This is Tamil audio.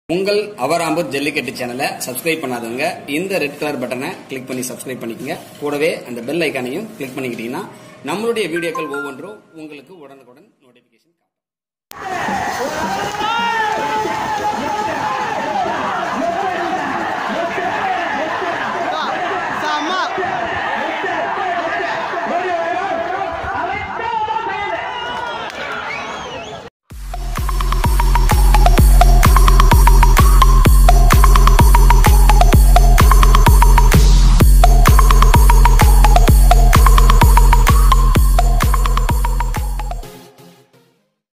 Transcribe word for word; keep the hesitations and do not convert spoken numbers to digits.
உங்கள் அவராம்பூர் ஜல்லிக்கட்டு சேனலை சப்ஸ்கிரைப் பண்ணாதவங்க இந்த ரெட் கலர் பட்டனை கிளிக் பண்ணி சப்ஸ்கிரைப் பண்ணிக்கங்க. கூடவே அந்த பெல் ஐக்கானையும் கிளிக் பண்ணிக்கிட்டீங்கன்னா நம்மளுடைய வீடியோக்கள் ஒவ்வொன்றும் உங்களுக்கு உடனுக்குடன் நோட்டிபிகேஷன் காட்டும்.